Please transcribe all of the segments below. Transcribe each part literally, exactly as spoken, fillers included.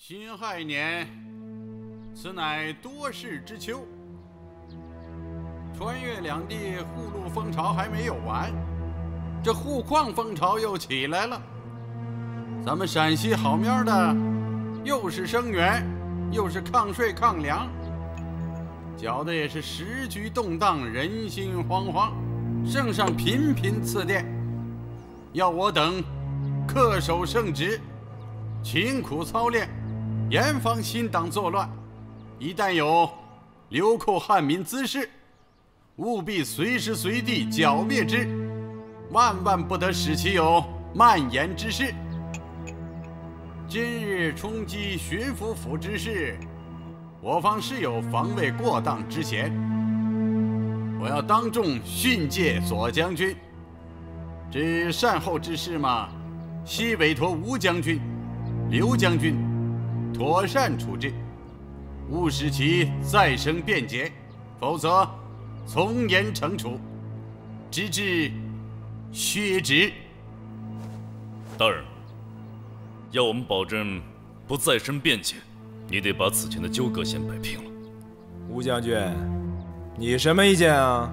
辛亥年，此乃多事之秋。川粤两地互路风潮还没有完，这互矿风潮又起来了。咱们陕西好面的，又是生源，又是抗税抗粮，搅得也是时局动荡，人心惶惶，圣上频频赐电，要我等恪守圣旨，勤苦操练，严防新党作乱。一旦有流寇汉民滋事，务必随时随地剿灭之，万万不得使其有蔓延之势。今日冲击巡抚府之事，我方是有防卫过当之嫌，我要当众训诫左将军。至善后之事嘛，悉委托吴将军、刘将军妥善处置，勿使其再生变节，否则从严惩处，直至削职。 大人，要我们保证不再生变节，你得把此前的纠葛先摆平了。 吴将军，你什么意见啊？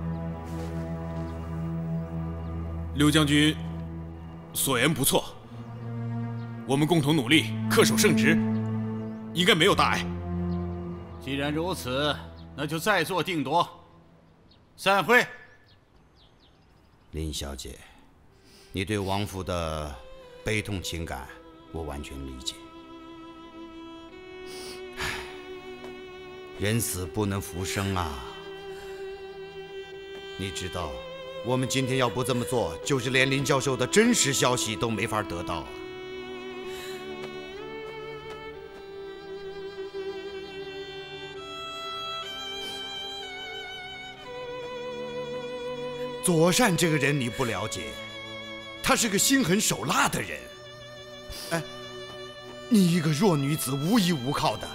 刘将军所言不错，我们共同努力，恪守圣旨，应该没有大碍。 既然如此，那就再做定夺。散会。 林小姐，你对亡夫的悲痛情感，我完全理解。唉，人死不能复生啊！你知道，我们今天要不这么做，就是连林教授的真实消息都没法得到啊！左善这个人你不了解，他是个心狠手辣的人。哎，你一个弱女子无依无靠的，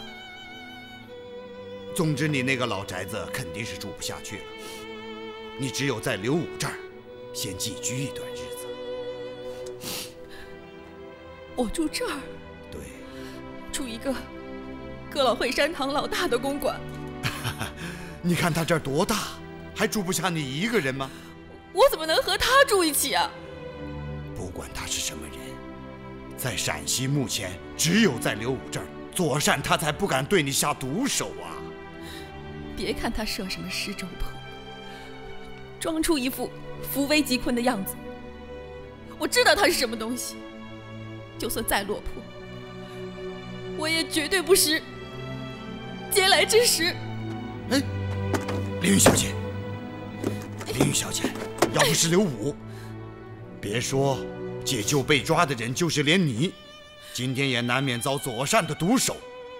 总之你那个老宅子肯定是住不下去了。你只有在刘武这儿先寄居一段日子。 我住这儿？ 对， 住一个哥老会山堂老大的公馆。 你看他这儿多大，还住不下你一个人吗？ 我怎么能和他住一起啊？ 不管他是什么人，在陕西目前只有在刘武这儿，左善他才不敢对你下毒手啊！ 别看他设什么施粥婆，装出一副扶危济困的样子，我知道他是什么东西。就算再落魄，我也绝对不是嗟来之食。 哎，林玉小姐，林玉小姐，要不是刘武，别说解救被抓的人，就是连你，今天也难免遭左善的毒手。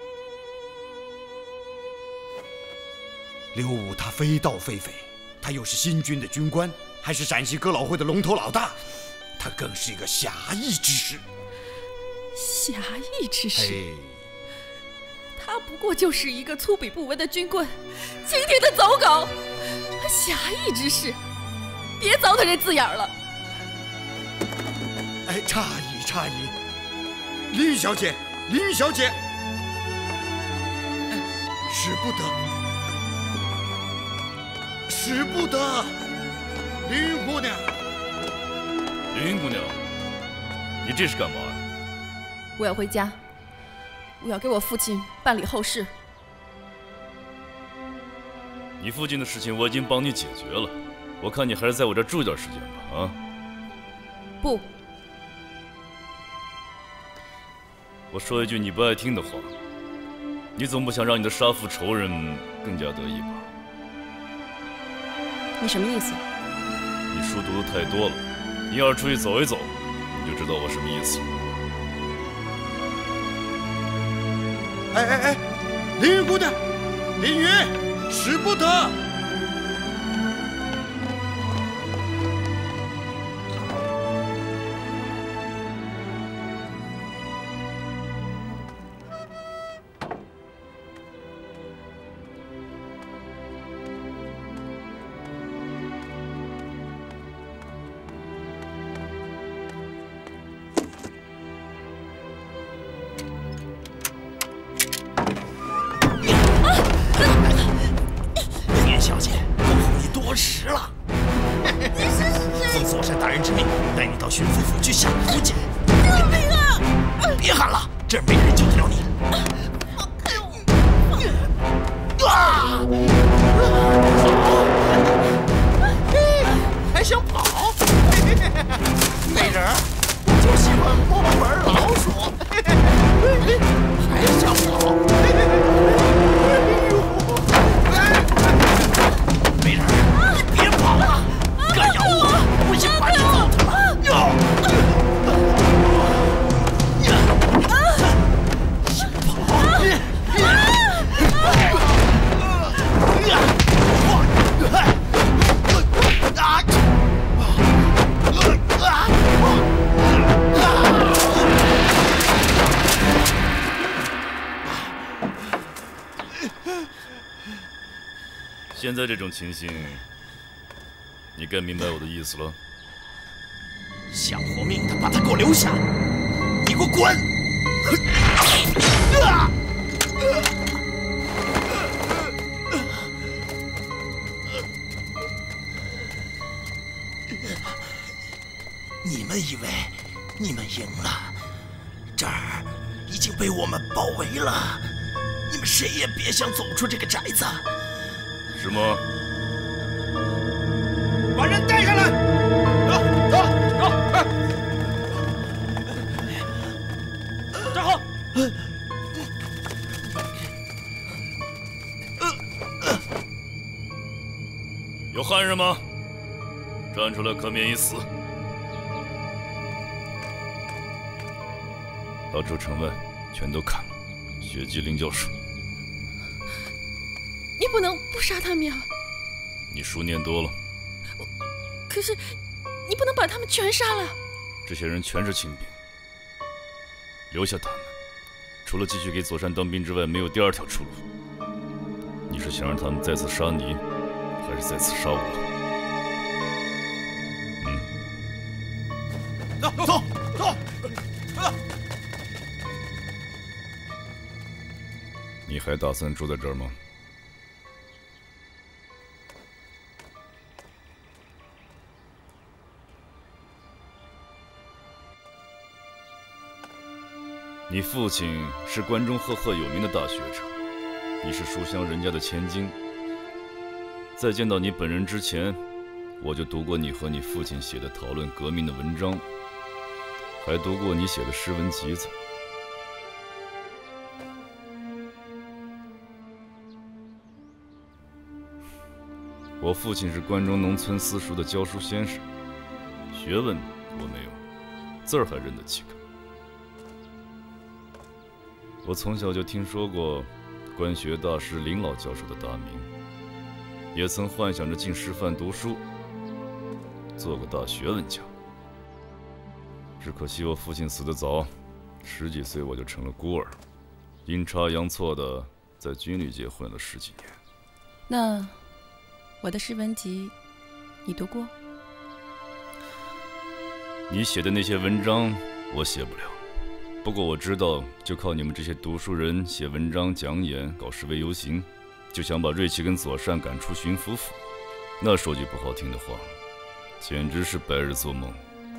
刘武他非道非匪，他又是新军的军官，还是陕西哥老会的龙头老大，他更是一个侠义之士。 侠义之士？ 嘿， 他不过就是一个粗鄙不文的军棍，清廷的走狗。侠义之士，别糟蹋人字眼了。 哎，诧异诧异，林玉小姐，林玉小姐，哎，使不得，使不得，林云姑娘， 林云姑娘，你这是干嘛呀？ 我要回家，我要给我父亲办理后事。 你父亲的事情我已经帮你解决了，我看你还是在我这住一段时间吧，啊？ 不。 我说一句你不爱听的话，你总不想让你的杀父仇人更加得意吧？ 你什么意思？ 你书读的太多了，你要是出去走一走，你就知道我什么意思了。 哎哎哎，林云姑娘，林云，使不得！ 巡抚府去下毒去。 救命啊！ 别喊了，这儿没人救得了你。啊！还想跑？美人儿，我就喜欢摸摸玩老鼠。还想跑？美人儿，你别跑了，敢咬我，我先把你揍他了。想跑？ 现在这种情形，你该明白我的意思了。 想活命的，把他给我留下！你给我滚！啊！你们以为你们赢了？这儿已经被我们包围了，你们谁也别想走出这个宅子。 是吗？ 把人带下来！走走走！哎，站好！ 有汉人吗？站出来，可免一死。到这城外，全都砍了。血祭林教授。 你不能不杀他们呀！ 你书念多了。 可是，你不能把他们全杀了。 这些人全是清兵，留下他们，除了继续给左山当兵之外，没有第二条出路。你是想让他们再次杀你，还是再次杀我？ 嗯，走走走！ 你还打算住在这儿吗？你父亲是关中赫赫有名的大学者，你是书香人家的千金。在见到你本人之前，我就读过你和你父亲写的讨论革命的文章，还读过你写的诗文集子。我父亲是关中农村私塾的教书先生，学问我没有，字儿还认得几个。我从小就听说过关学大师林老教授的大名，也曾幻想着进师范读书，做个大学问家。只可惜我父亲死得早，十几岁我就成了孤儿，阴差阳错的在军旅界混了十几年。 那我的诗文集你读过？ 你写的那些文章我写不了，不过我知道，就靠你们这些读书人写文章、讲演、搞示威游行，就想把瑞奇跟左善赶出巡抚府，那说句不好听的话，简直是白日做梦。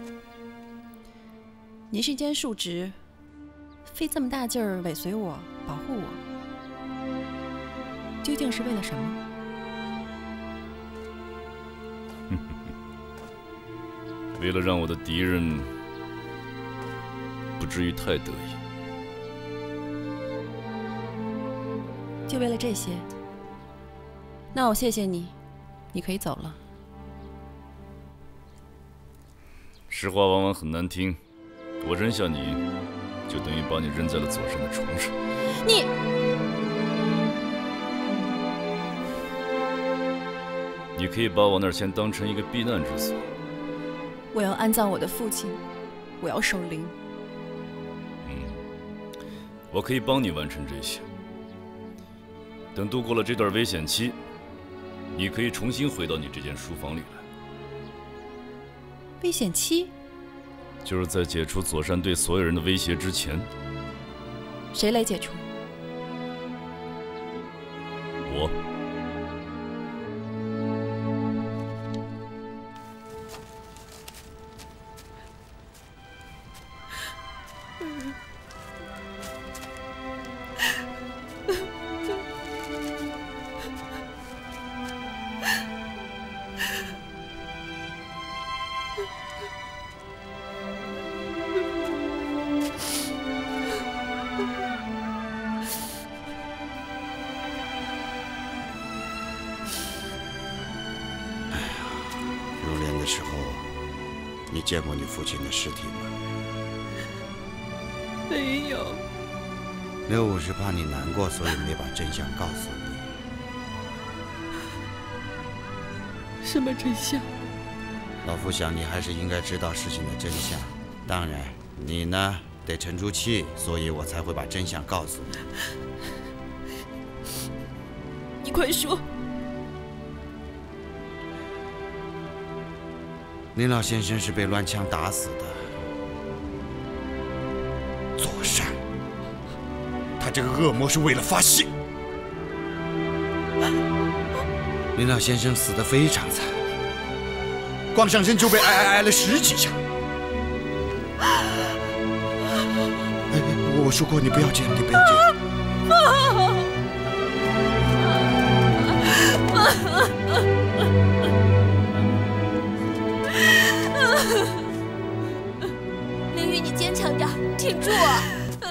你是间庶侄，费这么大劲儿尾随我、保护我，究竟是为了什么？ 为了让我的敌人不至于太得意。 就为了这些？那我谢谢你，你可以走了。 实话往往很难听，我扔下你，就等于把你扔在了左山的床上。 你， 你可以把我那儿先当成一个避难之所。 我要安葬我的父亲，我要守灵。 嗯，我可以帮你完成这些。等度过了这段危险期，你可以重新回到你这间书房里来。 危险期？ 就是在解除左山对所有人的威胁之前。 谁来解除？ 我。 见过你父亲的尸体吗？ 没有。 刘武是怕你难过，所以没把真相告诉你。 什么真相？ 老夫想你还是应该知道事情的真相。当然，你呢得沉住气，所以我才会把真相告诉你。 你快说。 林老先生是被乱枪打死的。左善，他这个恶魔是为了发泄。林老先生死得非常惨，光上身就被挨挨挨了十几枪。哎，我说过你不要这样，你不要这样。 凌云，你坚强点，挺住啊！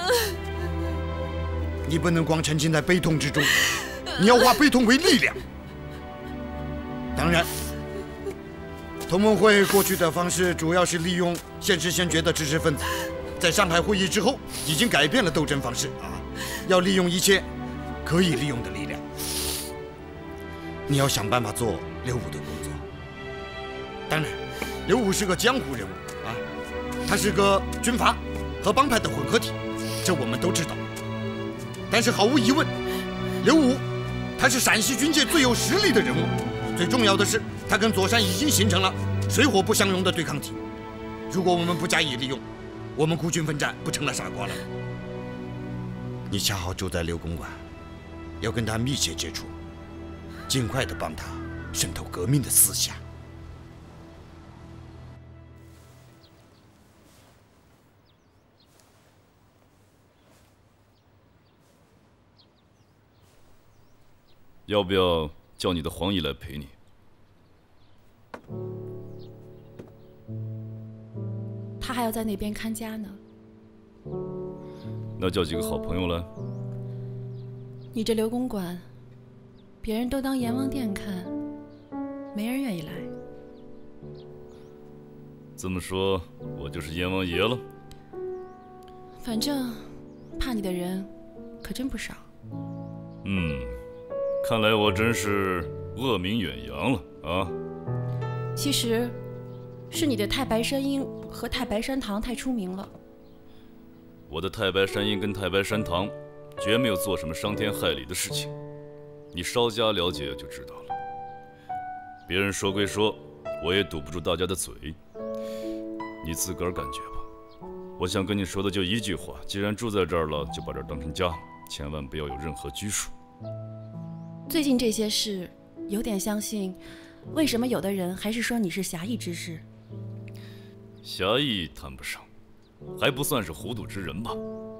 你不能光沉浸在悲痛之中，你要化悲痛为力量。当然，同盟会过去的方式主要是利用现实先觉的知识分子，在上海会议之后已经改变了斗争方式啊，要利用一切可以利用的力量。你要想办法做刘武的工作。当然，刘武是个江湖人物啊，他是个军阀和帮派的混合体，这我们都知道。但是毫无疑问，刘武他是陕西军界最有实力的人物。最重要的是，他跟左山已经形成了水火不相容的对抗体。如果我们不加以利用，我们孤军奋战不成了傻瓜了。你恰好住在刘公馆，要跟他密切接触，尽快的帮他渗透革命的思想。 要不要叫你的黄姨来陪你？ 他还要在那边看家呢。 那叫几个好朋友来。 你这刘公馆，别人都当阎王殿看，没人愿意来。 这么说，我就是阎王爷了。 反正怕你的人可真不少。 嗯，看来我真是恶名远扬了啊。 其实，是你的太白山鹰和太白山堂太出名了。 我的太白山鹰跟太白山堂绝没有做什么伤天害理的事情，你稍加了解就知道了。别人说归说，我也堵不住大家的嘴，你自个儿感觉吧。我想跟你说的就一句话：既然住在这儿了，就把这儿当成家，千万不要有任何拘束。 最近这些事，有点相信，为什么有的人还是说你是侠义之士？ 侠义谈不上，还不算是糊涂之人吧？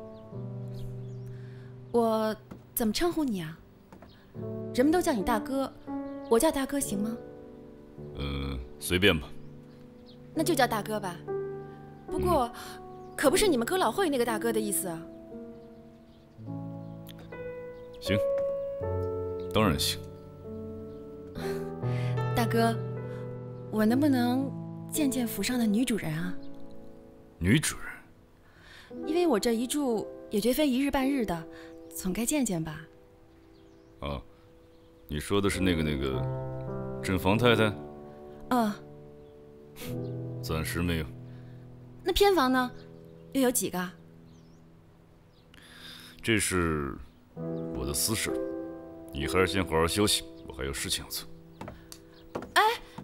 我怎么称呼你啊？人们都叫你大哥，我叫大哥行吗？ 嗯，随便吧。 那就叫大哥吧。不过，嗯、可不是你们哥老会那个大哥的意思啊。 行，当然行。 大哥，我能不能见见府上的女主人啊？ 女主人？ 因为我这一住也绝非一日半日的，总该见见吧。 啊，你说的是那个那个镇房太太？ 嗯。 暂时没有。 那偏房呢？又有几个？ 这是我的私事，你还是先好好休息，我还有事情要做。 哎，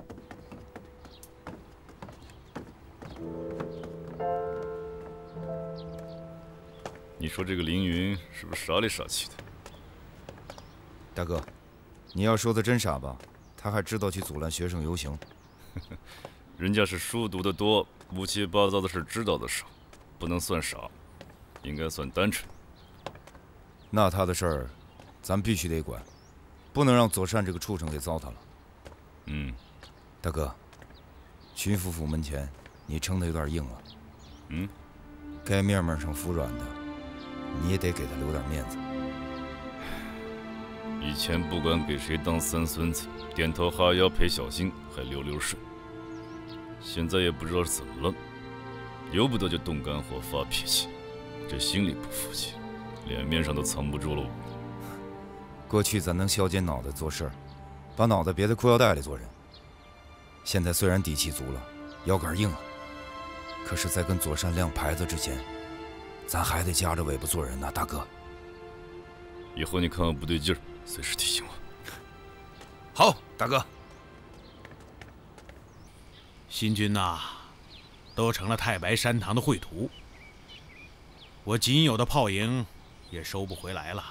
你说这个凌云是不是傻里傻气的？ 大哥，你要说的真傻吧？他还知道去阻拦学生游行。 人家是书读得多，乌七八糟的事知道的少，不能算傻，应该算单纯。 那他的事儿，咱必须得管，不能让左善这个畜生给糟蹋了。 嗯， 大哥，巡抚府门前，你撑得有点硬了。 嗯， 该面面上服软的，你也得给他留点面子。 以前不管给谁当三孙子，点头哈腰陪小心，还溜溜顺。 现在也不知道是怎么了，由不得就动肝火发脾气，这心里不服气，脸面上都藏不住了。 过去咱能削尖脑袋做事儿，把脑袋别在裤腰带里做人。现在虽然底气足了，腰杆硬了，可是，在跟左善亮牌子之前，咱还得夹着尾巴做人呢，大哥。 以后你看我不对劲儿，随时提醒我。 好，大哥。 新军呐、啊，都成了太白山堂的会徒，我仅有的炮营也收不回来了。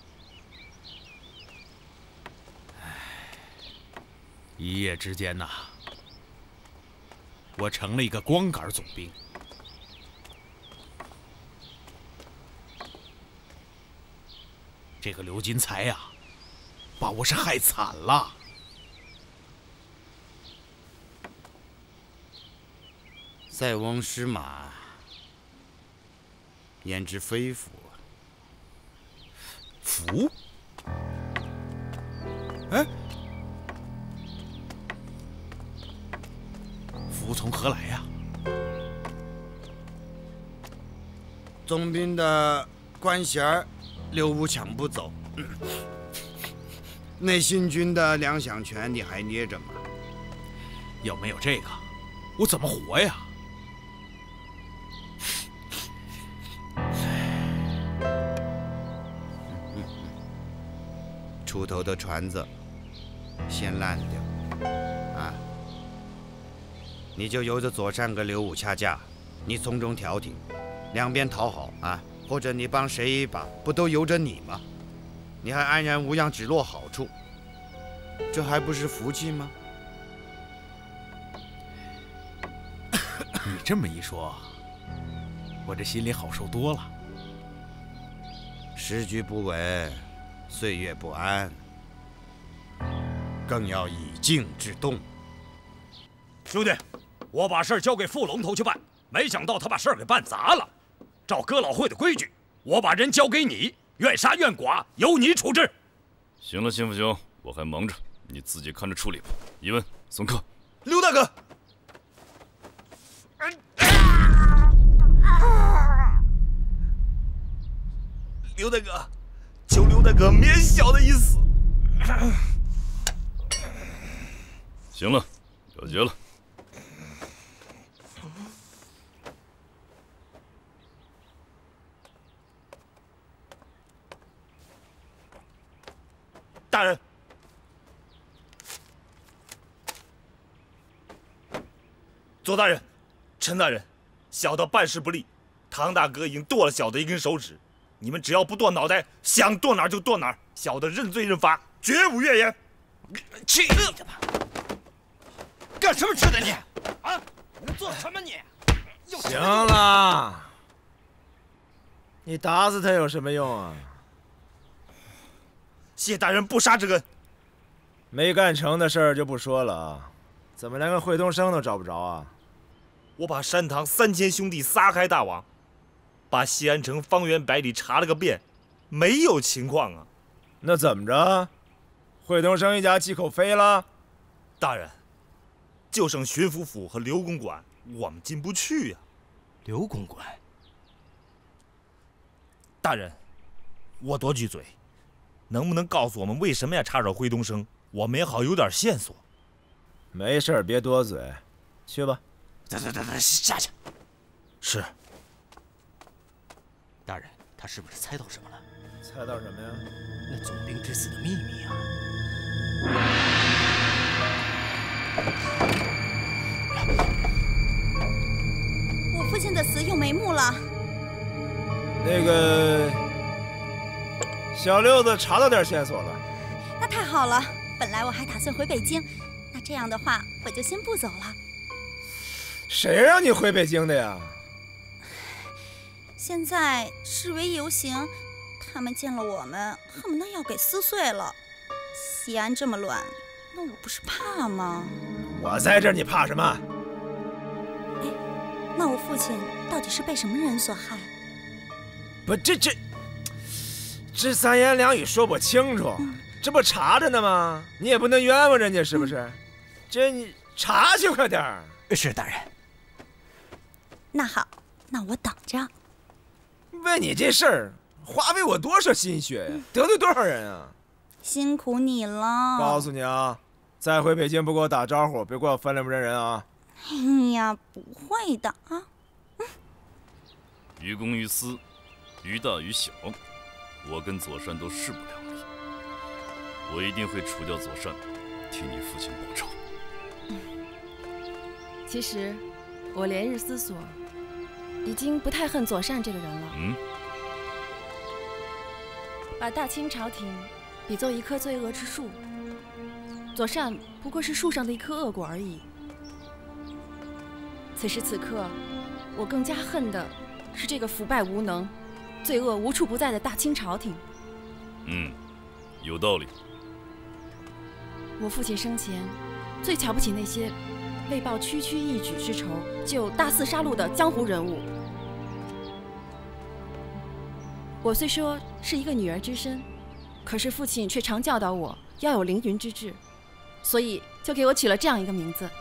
唉，一夜之间呐、啊，我成了一个光杆总兵。这个刘金才呀、啊，把我是害惨了。 塞翁失马，焉知非福？ 福？哎，福从何来呀？ 总兵的官衔儿，刘武抢不走。那新军的粮饷权你还捏着吗？ 要没有这个，我怎么活呀？ 出头的船子先烂掉啊！你就由着左善跟刘武掐架，你从中调停，两边讨好啊，或者你帮谁一把，不都由着你吗？你还安然无恙，只落好处，这还不是福气吗？ 你这么一说，我这心里好受多了。 时局不稳，岁月不安，更要以静制动。 兄弟，我把事儿交给副龙头去办，没想到他把事儿给办砸了。照哥老会的规矩，我把人交给你，愿杀愿剐由你处置。 行了，幸福兄，我还忙着，你自己看着处理吧。一文、送客。 刘大哥。刘大哥，求刘大哥免小的一死。 行了，了结了。 大人，左大人，陈大人，小的办事不力，唐大哥已经剁了小的一根手指。你们只要不剁脑袋，想剁哪儿就剁哪儿，小的认罪认罚，绝无怨言。 去你的吧！干什么吃的你？啊！你做什么你？ 行了，你打死他有什么用啊？ 谢大人不杀之恩。 没干成的事儿就不说了啊，怎么连个惠东生都找不着啊？ 我把山堂三千兄弟撒开大网。把西安城方圆百里查了个遍，没有情况啊。 那怎么着？惠东生一家几口飞了？ 大人，就剩巡抚府和刘公馆，我们进不去呀、啊。 刘公馆， 大人，我多句嘴，能不能告诉我们为什么要插手惠东生？我们也好有点线索。 没事儿，别多嘴，去吧。 走走走走，下去。 是。 大人，他是不是猜到什么了？ 猜到什么呀？ 那总兵之死的秘密啊！ 我父亲的死有眉目了。 那个小六子查到点线索了。 那太好了，本来我还打算回北京，那这样的话，我就先不走了。 谁让你回北京的呀？ 现在示威游行，他们见了我们，恨不得要给撕碎了。西安这么乱，那我不是怕吗？ 我在这儿，你怕什么？ 哎，那我父亲到底是被什么人所害？ 不，这这这三言两语说不清楚，嗯、这不查着呢吗？你也不能冤枉人家，是不是？嗯、这你查去，快点儿！ 是大人。 那好，那我等着。 为你这事儿，花费我多少心血呀，得罪多少人啊！ 辛苦你了。 告诉你啊，再回北京不给我打招呼，别怪我翻脸不认人啊！ 哎呀，不会的啊。嗯、 于公于私，于大于小，我跟左善都势不两立。我一定会除掉左善，替你父亲报仇。 嗯、其实，我连日思索，已经不太恨左善这个人了。 嗯。 把大清朝廷比作一棵罪恶之树，左善不过是树上的一颗恶果而已。此时此刻，我更加恨的是这个腐败无能、罪恶无处不在的大清朝廷。 嗯，有道理。 我父亲生前最瞧不起那些为报区区一举之仇就大肆杀戮的江湖人物。我虽说是一个女儿之身，可是父亲却常教导我要有凌云之志，所以就给我取了这样一个名字。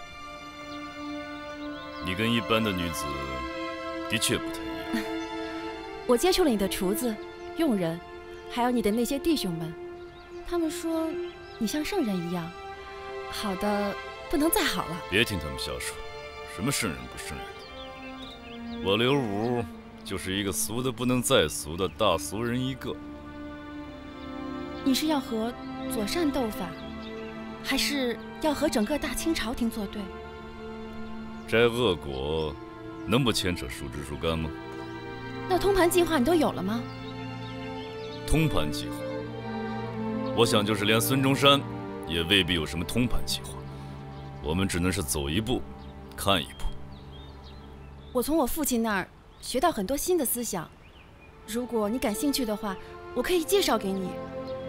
你跟一般的女子的确不太一样。 我接触了你的厨子、佣人，还有你的那些弟兄们，他们说你像圣人一样，好的不能再好了。 别听他们瞎说，什么圣人不圣人的，我刘武就是一个俗的不能再俗的大俗人一个。 你是要和左善斗法，还是要和整个大清朝廷作对？ 摘恶果能不牵扯树枝树干吗？ 那通盘计划你都有了吗？ 通盘计划，我想就是连孙中山也未必有什么通盘计划，我们只能是走一步看一步。 我从我父亲那儿学到很多新的思想，如果你感兴趣的话，我可以介绍给你。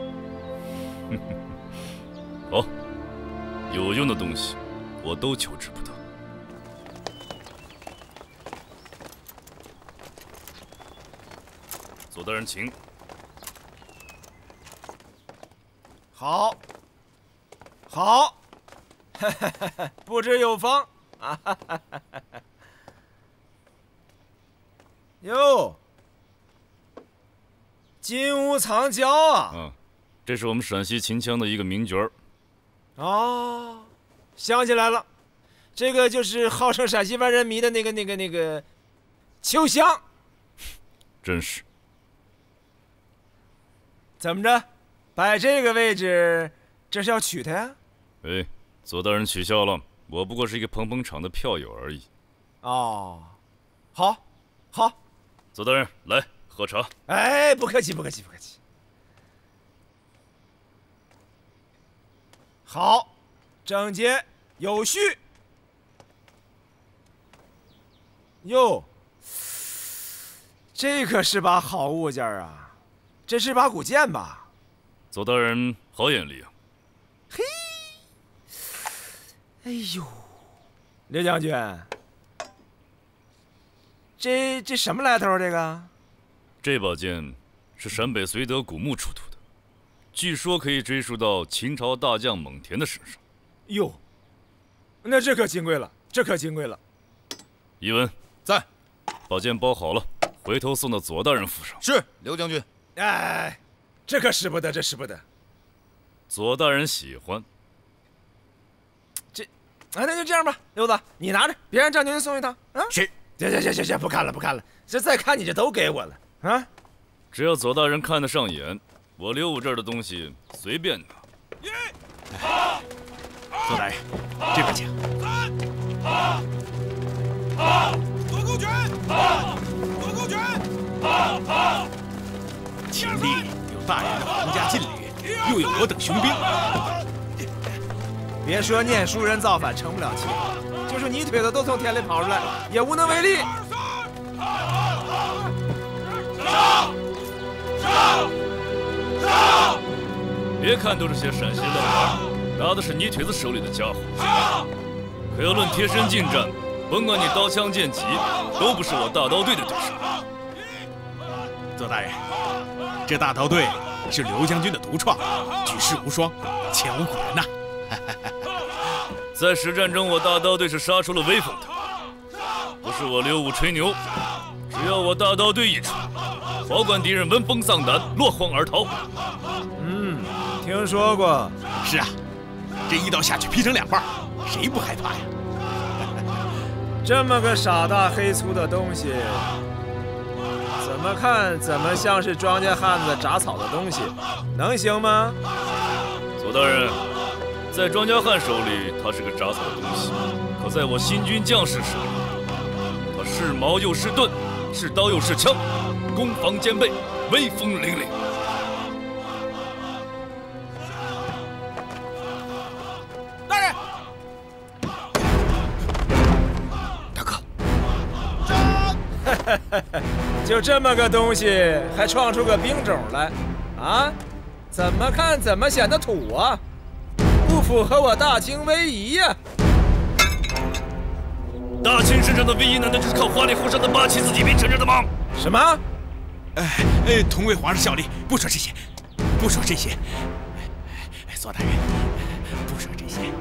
好，有用的东西我都求之不得。左大人，请。 好，好，不知有方啊！哟，金屋藏娇啊！ 嗯，这是我们陕西秦腔的一个名角儿。 哦，想起来了，这个就是号称陕西万人迷的那个、那个、那个秋香。 真是。 怎么着，摆这个位置，这是要娶她呀？ 哎，左大人取笑了，我不过是一个捧捧场的票友而已。 哦，好，好。 左大人，来喝茶。 哎，不客气，不客气，不客气。好，整洁有序。哟，这可是把好物件啊！这是把古剑吧？ 左大人好眼力啊！ 嘿，哎呦，刘将军，这这什么来头？这个？ 这把剑是陕北绥德古墓出土的，据说可以追溯到秦朝大将蒙恬的身上。 哟，那这可金贵了，这可金贵了。 一文在， 把剑包好了，回头送到左大人府上。 是，刘将军。 哎，这可使不得，这使不得。 左大人喜欢。 这，啊，那就这样吧，刘子，你拿着，别让张将军送一趟啊。 是。 行行行行行，不看了不看了，这再看你这都给我了啊！ 只要左大人看得上眼，我刘武这儿的东西随便拿。 左大人，这边请。 左勾拳，左勾拳。 秦地有大人的皇家劲旅，又有我等雄兵。 别说念书人造反成不了气，就是泥腿子都从田里跑出来，也无能为力。 上！上！上！ 别看都是些陕西烂玩，拿的是泥腿子手里的家伙。可要论贴身近战，甭管你刀枪剑戟，都不是我大刀队的对手。 左大人，这大刀队是刘将军的独创，举世无双，前无古人呐。 在实战中，我大刀队是杀出了威风的。不是我刘武吹牛，只要我大刀队一出，保管敌人闻风丧胆，落荒而逃。 嗯，听说过。 是啊，这一刀下去劈成两半，谁不害怕呀？ 这么个傻大黑粗的东西，怎么看怎么像是庄稼汉子铡草的东西，能行吗？ 左大人，在庄稼汉手里，它是个铡草的东西；可在我新军将士手里，它是矛又是盾，是刀又是枪，攻防兼备，威风凛凛。 大人， 大哥， 就这么个东西，还创出个兵种来，啊？怎么看怎么显得土啊，不符合我大清威仪呀！ 大清身上的威仪，难道就是靠花里胡哨的八旗子弟兵撑着的吗？ 什么？ 哎哎，同为皇上效力，不说这些，不说这些。左大人，不说这些。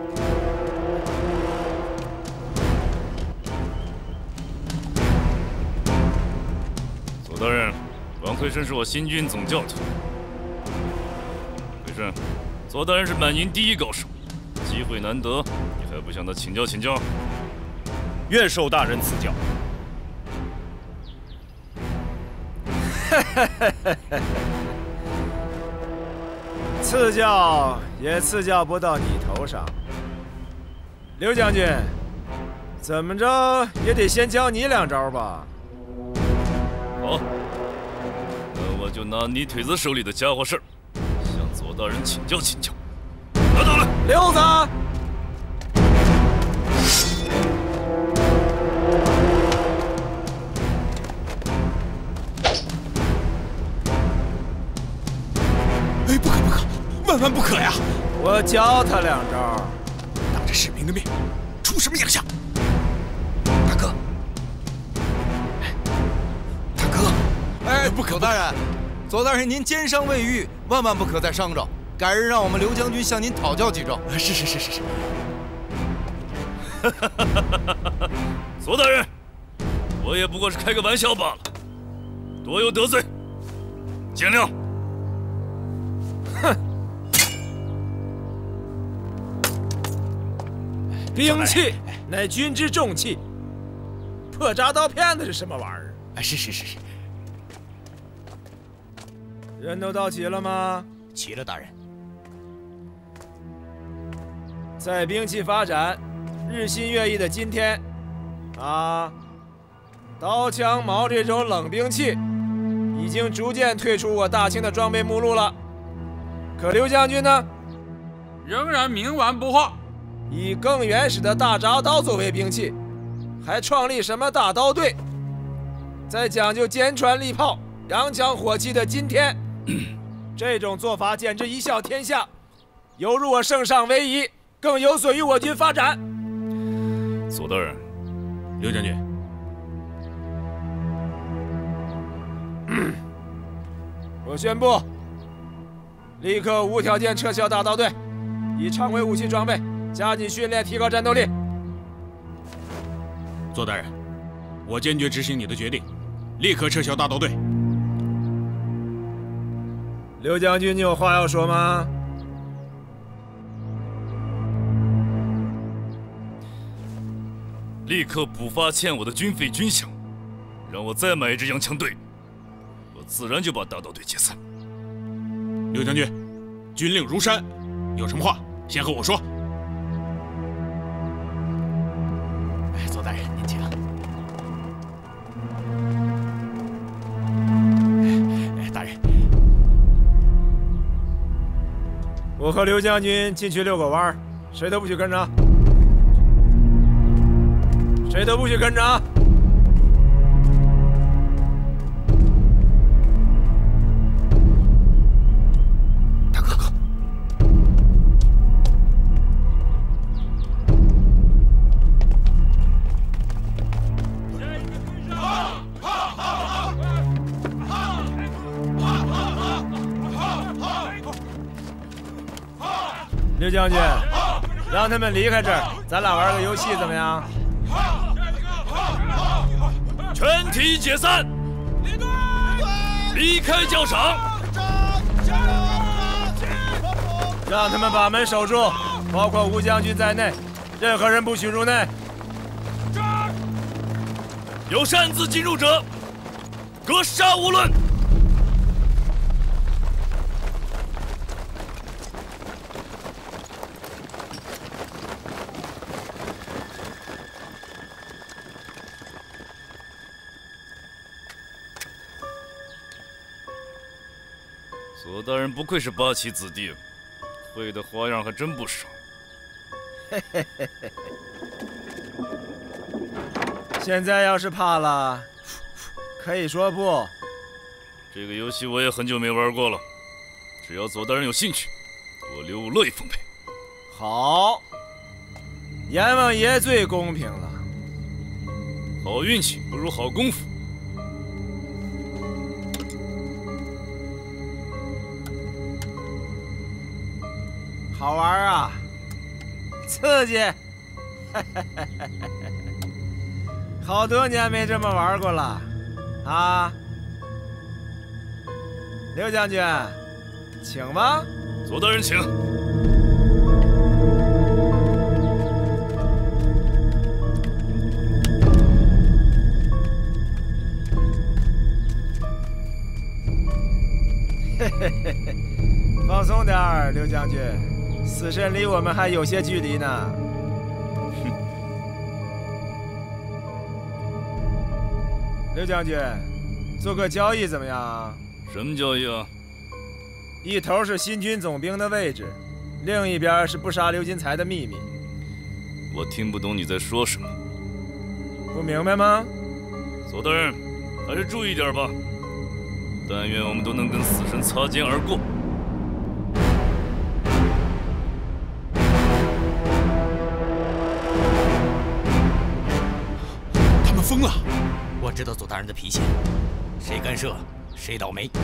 左大人，王魁生是我新军总教头。魁生，左大人是满营第一高手，机会难得，你还不向他请教请教？ 愿受大人赐教。 赐教也赐教不到你头上，刘将军，怎么着也得先教你两招吧？ 好，那我就拿你腿子手里的家伙事儿，向左大人请教请教。拿到了， 溜子。 哎，不可不可，万万不可呀！ 我教他两招， 当着士兵的面，出什么洋相？ 大哥，大哥， 哎，不可！左大人，左大人，您奸商未愈，万万不可再伤着。改日让我们刘将军向您讨教几招。 是是是是是。 左大人，我也不过是开个玩笑罢了，多有得罪，见谅。 哼！兵器乃军之重器，破铡刀片子是什么玩意儿？ 哎，是是是是。 人都到齐了吗？ 齐了，大人。 在兵器发展日新月异的今天，啊，刀枪矛这种冷兵器已经逐渐退出我大清的装备目录了。可刘将军呢， 仍然冥顽不化， 以更原始的大铡刀作为兵器，还创立什么大刀队？在讲究坚船利炮、洋枪火器的今天，这种做法简直贻笑天下，有辱我圣上威仪，更有损于我军发展。 左大人， 刘将军， 我宣布，立刻无条件撤销大刀队，以常规武器装备，加紧训练，提高战斗力。 左大人，我坚决执行你的决定，立刻撤销大刀队。 刘将军，你有话要说吗？ 立刻补发欠我的军费军饷，让我再买一支洋枪队，我自然就把大刀队解散。 刘将军，军令如山，有什么话先和我说。哎，左大人，您请。哎，大人， 我和刘将军进去遛个弯儿，谁都不许跟着，谁都不许跟着啊！ 大哥哥， 刘将军， 让他们离开这儿，咱俩玩个游戏怎么样？ 全体解散，离开教场。 让他们把门守住，包括吴将军在内，任何人不许入内。 有擅自进入者，格杀无论。左大人不愧是八旗子弟，会的花样还真不少。 嘿嘿嘿嘿。现在要是怕了，可以说不。 这个游戏我也很久没玩过了，只要左大人有兴趣，我刘武乐意奉陪。 好，阎王爷最公平了。 好运气不如好功夫。 好玩啊，刺激！好多年没这么玩过了，啊！刘将军，请吧。 左大人请。 嘿嘿嘿嘿，放松点儿，刘将军。死神离我们还有些距离呢。哼，刘将军，做个交易怎么样？ 什么交易啊？ 一头是新军总兵的位置，另一边是不杀刘金才的秘密。 我听不懂你在说什么。 不明白吗？ 左大人，还是注意点吧。但愿我们都能跟死神擦肩而过。 疯了！我知道左大人的脾气，谁干涉谁倒霉。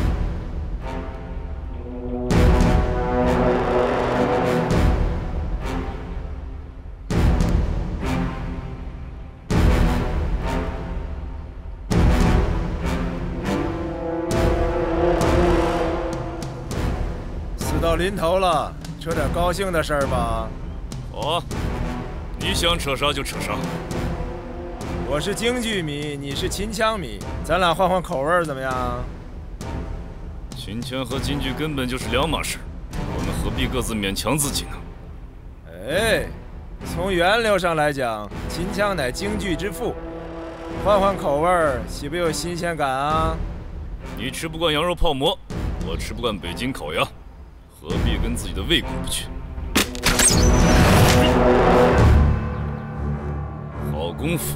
死到临头了，扯点高兴的事儿吧。 好啊，你想扯啥就扯啥。 我是京剧迷，你是秦腔迷，咱俩换换口味怎么样？ 秦腔和京剧根本就是两码事，我们何必各自勉强自己呢？ 哎，从源流上来讲，秦腔乃京剧之父，换换口味岂不有新鲜感啊？ 你吃不惯羊肉泡馍，我吃不惯北京烤鸭，何必跟自己的胃过不去？好功夫！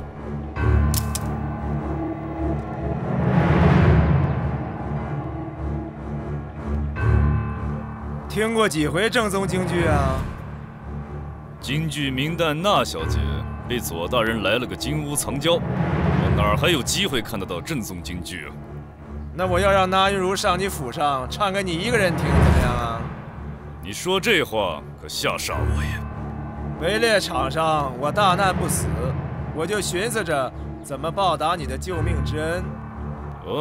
听过几回正宗京剧啊？ 京剧名旦那小姐被左大人来了个金屋藏娇，我哪儿还有机会看得到正宗京剧啊？ 那我要让那玉如上你府上唱给你一个人听，怎么样啊？ 你说这话可吓傻我也。 围猎场上我大难不死，我就寻思着怎么报答你的救命之恩。 哦，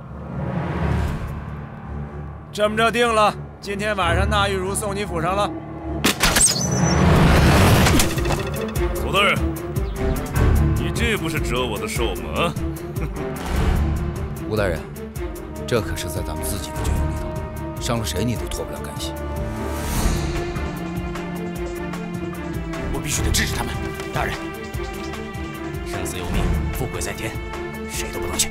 这么着定了。今天晚上，那玉如送你府上了。 左大人，你这不是折我的寿吗？ 吴大人，这可是在咱们自己的军营里头，伤了谁你都脱不了干系。 我必须得制止他们。大人，生死有命，富贵在天，谁都不能去。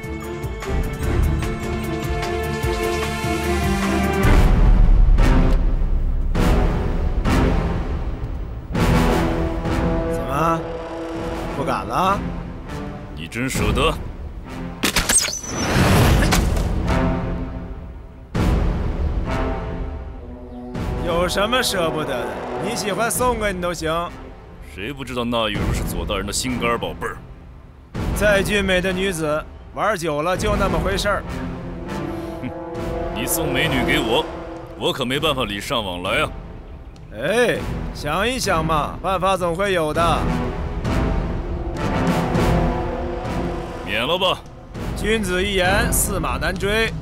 不敢了？ 你真舍得？ 有什么舍不得的？你喜欢送给你都行。 谁不知道那玉如是左大人的心肝宝贝儿？ 再俊美的女子，玩久了就那么回事儿。 哼，你送美女给我，我可没办法礼尚往来啊。 哎，想一想嘛，办法总会有的。 免了吧。 君子一言，驷马难追。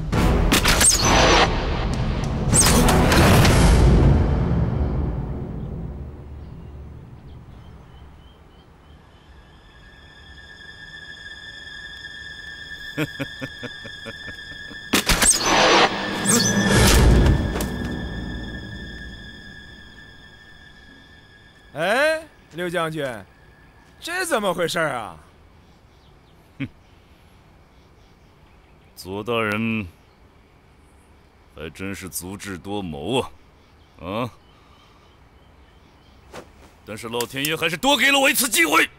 哎，刘将军，这怎么回事啊？ 哼，左大人还真是足智多谋啊！啊！但是老天爷还是多给了我一次机会。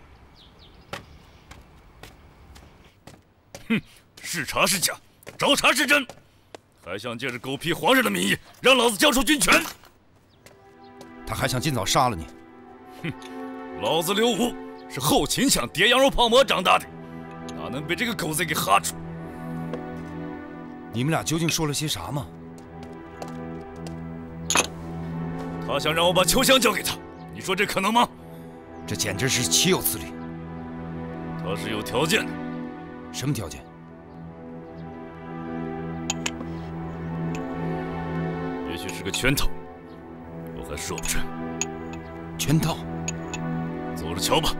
哼，是查是假，找茬是真，还想借着狗屁皇上的名义让老子交出军权？ 他还想尽早杀了你。 哼，老子刘武是后勤抢叠羊肉泡馍长大的，哪能被这个狗贼给哈住？ 你们俩究竟说了些啥吗？ 他想让我把秋香交给他，你说这可能吗？ 这简直是岂有此理！ 他是有条件的。 什么条件？ 也许是个圈套，我还说不准。 圈套？ 走着瞧吧。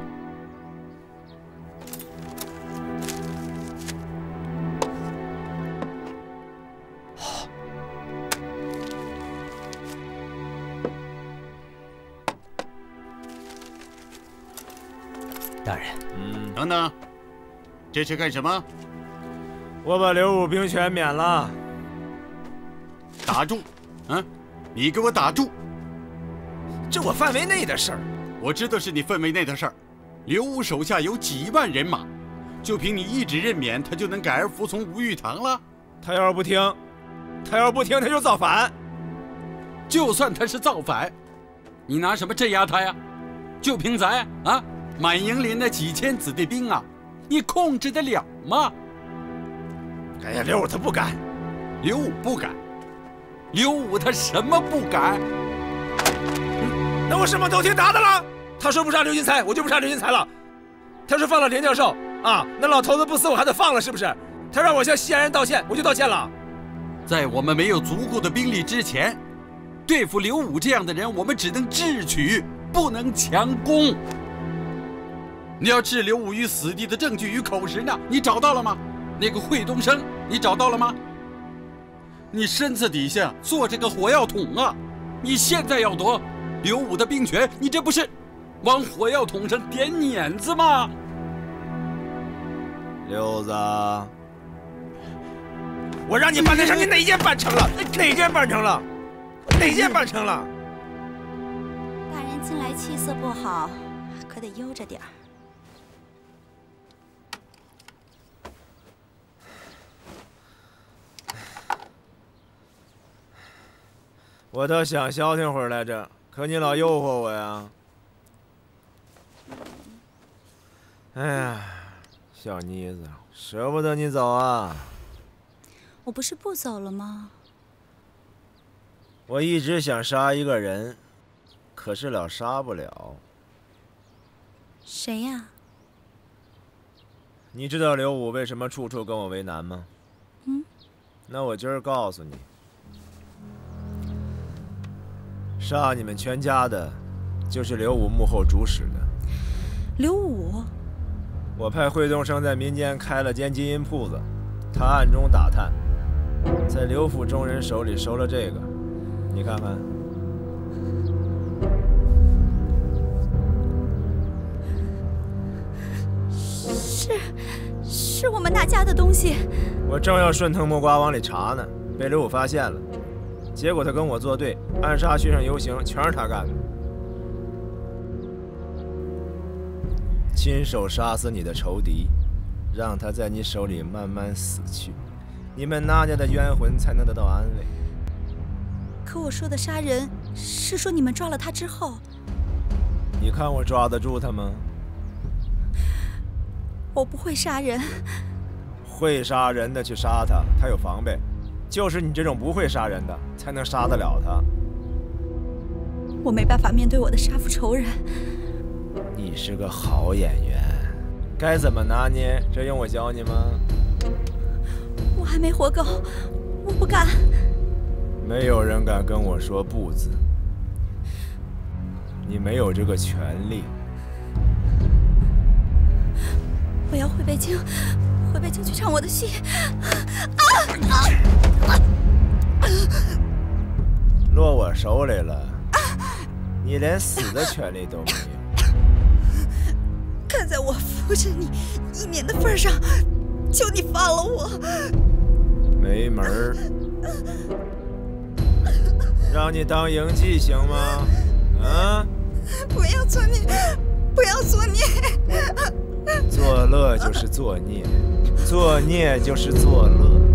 大人， 嗯，等等，这是干什么？ 我把刘武兵权免了。 打住！嗯，你给我打住！ 这我范围内的事儿。 我知道是你范围内的事儿。刘武手下有几万人马，就凭你一纸任免，他就能改而服从吴玉堂了？ 他要是不听，他要是不听，他就造反。 就算他是造反，你拿什么镇压他呀？就凭咱啊，满营里那几千子弟兵啊，你控制得了吗？ 哎呀，刘武他不敢。 刘武不敢。刘武他什么不敢？ 那我什么都听他的了。他说不杀刘金才，我就不杀刘金才了。他说放了连教授啊，那老头子不死我还得放了，是不是？他让我向西安人道歉，我就道歉了。 在我们没有足够的兵力之前，对付刘武这样的人，我们只能智取，不能强攻。你要置刘武于死地的证据与口实呢？你找到了吗？那个惠东升，你找到了吗？你身子底下坐着个火药桶啊！你现在要夺刘武的兵权，你这不是往火药桶上点碾子吗？ 刘子，我让你办的事，你哪件办成了？哪件办成了？哪件办成了？ 大人近来气色不好，可得悠着点儿。 我倒想消停会儿来着，可你老诱惑我呀。哎呀，小妮子，舍不得你走啊。 我不是不走了吗？ 我一直想杀一个人，可是老杀不了。 谁呀？ 你知道刘武为什么处处跟我为难吗？ 嗯。 那我今儿告诉你。杀你们全家的，就是刘武幕后主使的。 刘武， 我派惠东升在民间开了间金银铺子，他暗中打探，在刘府中人手里收了这个，你看看。 是，是我们大家的东西。 我正要顺藤摸瓜往里查呢，被刘武发现了。结果他跟我作对，暗杀学生游行，全是他干的。亲手杀死你的仇敌，让他在你手里慢慢死去，你们那家的冤魂才能得到安慰。 可我说的杀人，是说你们抓了他之后。 你看我抓得住他吗？ 我不会杀人。 会杀人的去杀他，他有防备。就是你这种不会杀人的，才能杀得了他。 我没办法面对我的杀父仇人。 你是个好演员，该怎么拿捏，这用我教你吗？ 我还没活够，我不敢。 没有人敢跟我说不字。你没有这个权利。 我要回北京，回北京去唱我的戏。啊啊！ 落我手里了，你连死的权利都没有。 看在我扶着你一年的份上，求你放了我。 没门儿！让你当营妓行吗？啊！ 不要作孽，不要作孽！ 作乐就是作孽，作孽就是作乐。